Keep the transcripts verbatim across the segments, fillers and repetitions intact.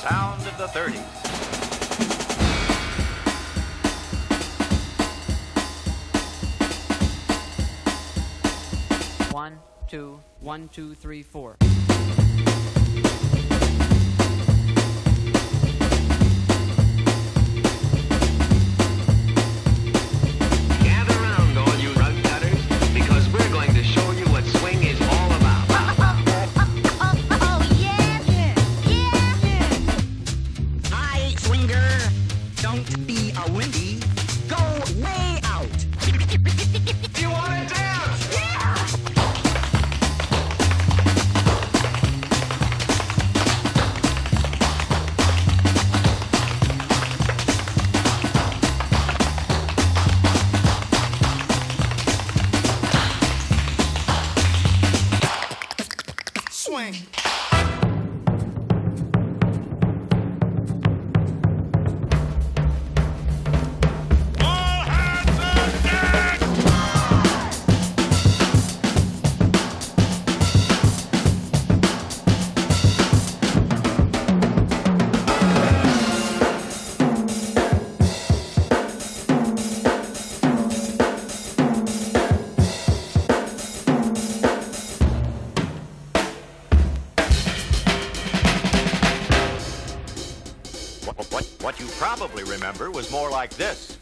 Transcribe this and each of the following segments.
sound of the thirties. One, two, one, two, three, four. Gather round, all you rug cutters, because we're going to show you what swing is all about. Oh, yeah, yeah, yeah. Hi, swinger. Don't be a windy. Go way out. You want to dance? Yeah. Swing. What, what, what you probably remember was more like this.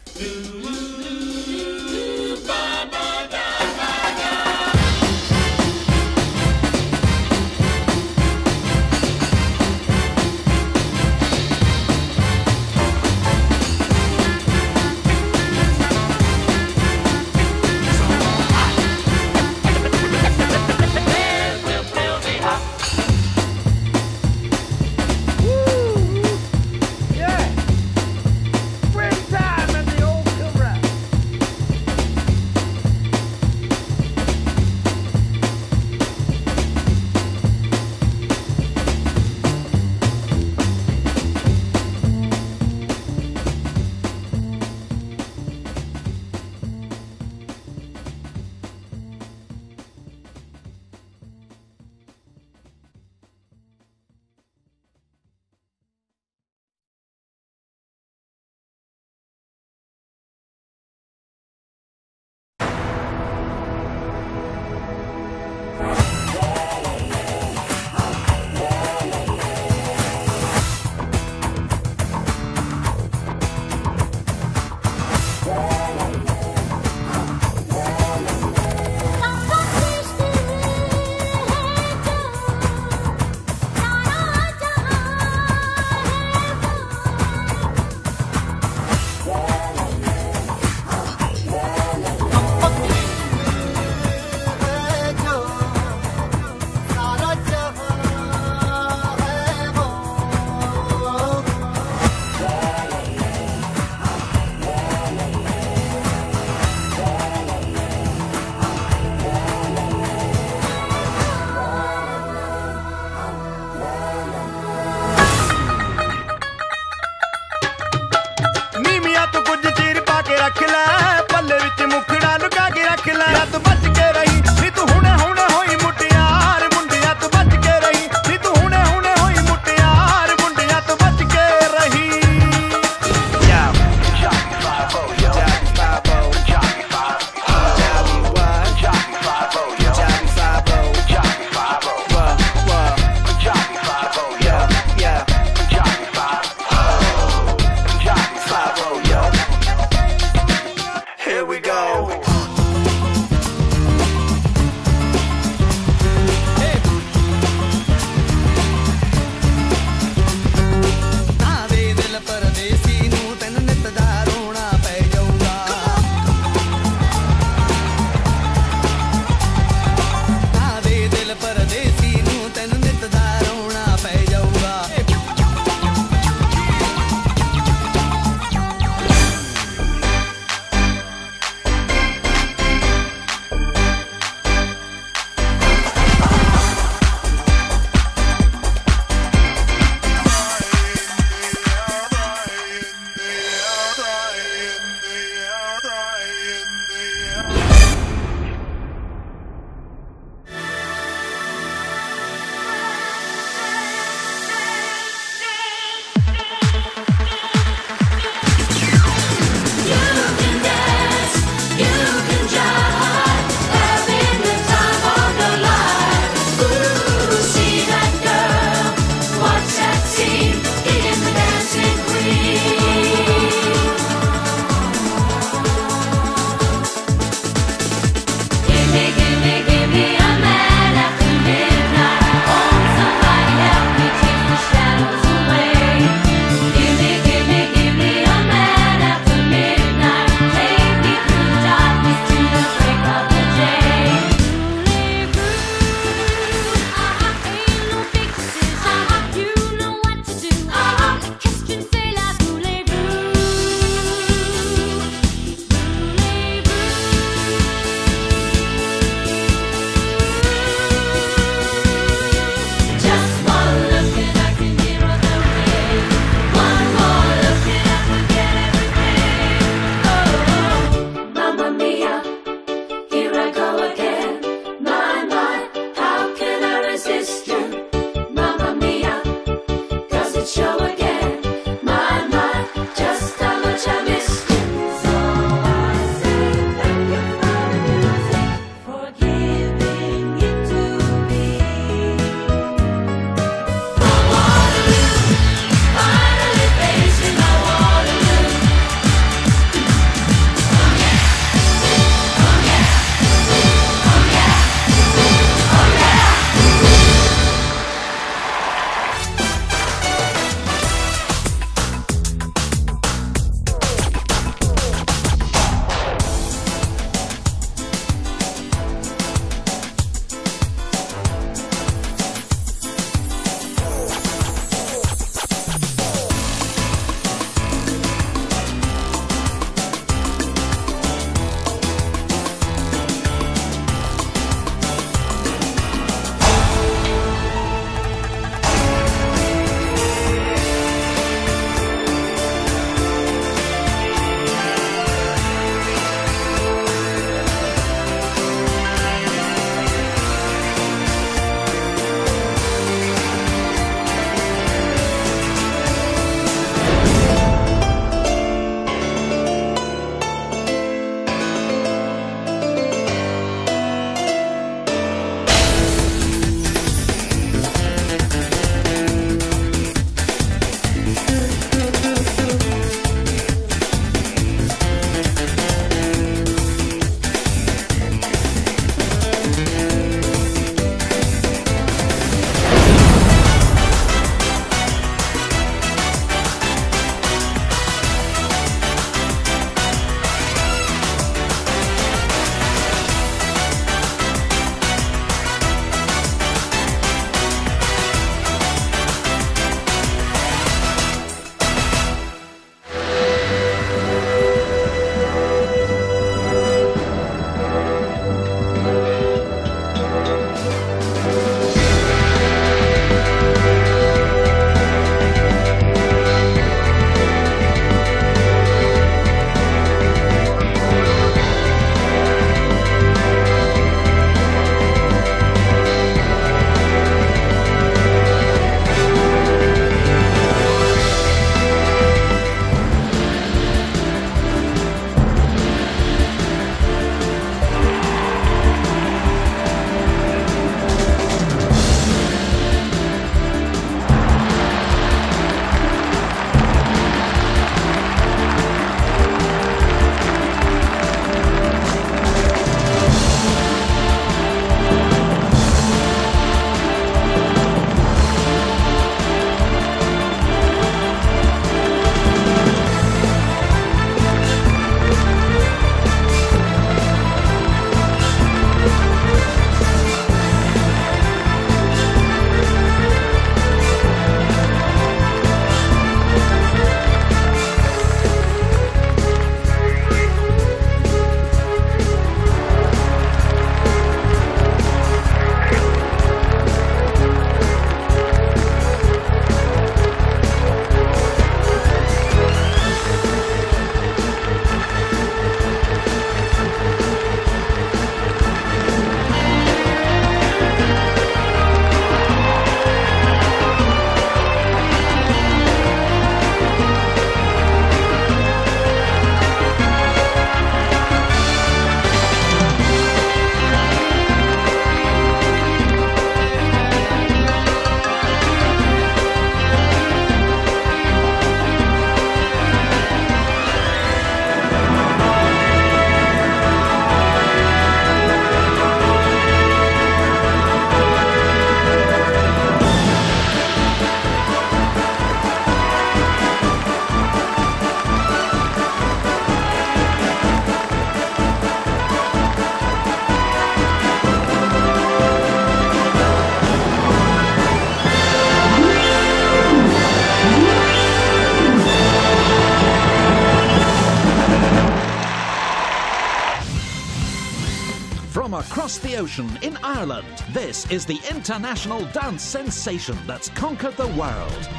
across the ocean in Ireland, this is the international dance sensation that's conquered the world.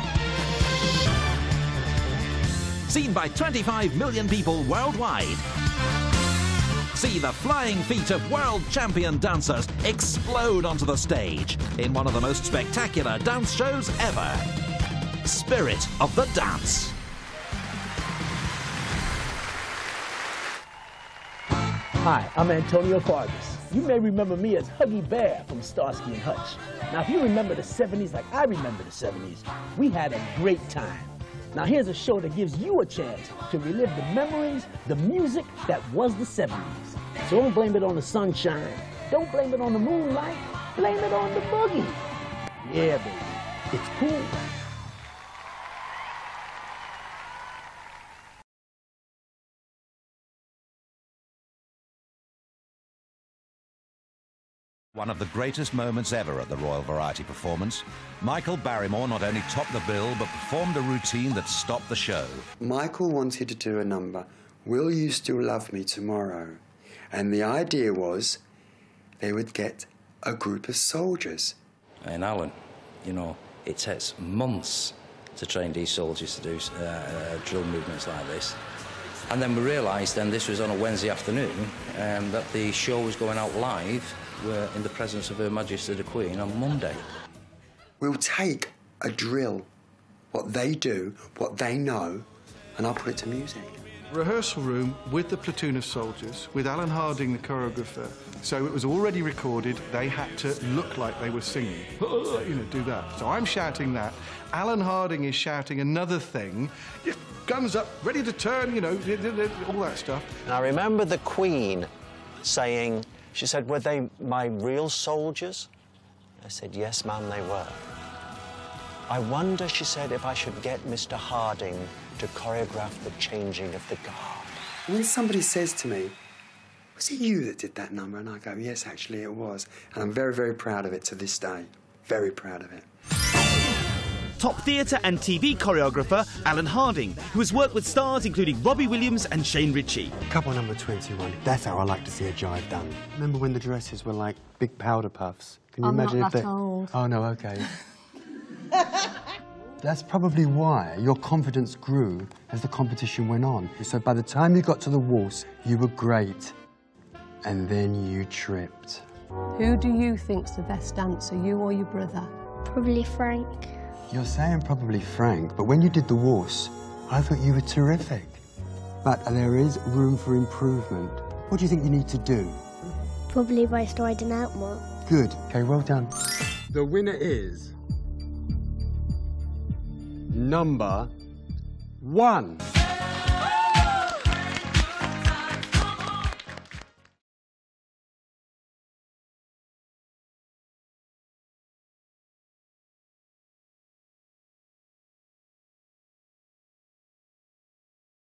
Seen by twenty-five million people worldwide. See the flying feet of world champion dancers explode onto the stage in one of the most spectacular dance shows ever. Spirit of the Dance. Hi, I'm Antonio Vargas. You may remember me as Huggy Bear from Starsky and Hutch. Now, if you remember the seventies like I remember the seventies, we had a great time. Now, here's a show that gives you a chance to relive the memories, the music that was the seventies. So don't blame it on the sunshine. Don't blame it on the moonlight. Blame it on the boogie. Yeah, baby. It's cool. One of the greatest moments ever at the Royal Variety Performance. Michael Barrymore not only topped the bill, but performed a routine that stopped the show. Michael wanted to do a number, Will You Still Love Me Tomorrow? And the idea was they would get a group of soldiers. And Alan, you know, it takes months to train these soldiers to do uh, uh, drill movements like this. And then we realised then this was on a Wednesday afternoon um, that the show was going out live were in the presence of Her Majesty the Queen on Monday. We'll take a drill, what they do, what they know, and I'll put it to music. Rehearsal room with the platoon of soldiers, with Alan Harding, the choreographer. So it was already recorded. They had to look like they were singing, you know, do that. So I'm shouting that. Alan Harding is shouting another thing. Guns up, ready to turn, you know, all that stuff. And I remember the Queen saying, she said, were they my real soldiers? I said, yes, ma'am, they were. I wonder, she said, if I should get Mister Harding to choreograph the changing of the guard. When somebody says to me, was it you that did that number? And I go, yes, actually it was. And I'm very, very proud of it to this day. Very proud of it. Top theatre and T V choreographer Alan Harding, who has worked with stars including Robbie Williams and Shane Ritchie. Couple number twenty-one. That's how I like to see a jive done. Remember when the dresses were like big powder puffs? Can you I'm imagine not if that they... old. Oh, no, OK. That's probably why your confidence grew as the competition went on. So by the time you got to the waltz, you were great. And then you tripped. Who do you think's the best dancer, you or your brother? Probably Frank. You're saying probably Frank, but when you did the waltz, I thought you were terrific. But there is room for improvement. What do you think you need to do? Probably by striding out more. Good. OK, well done. The winner is... number one.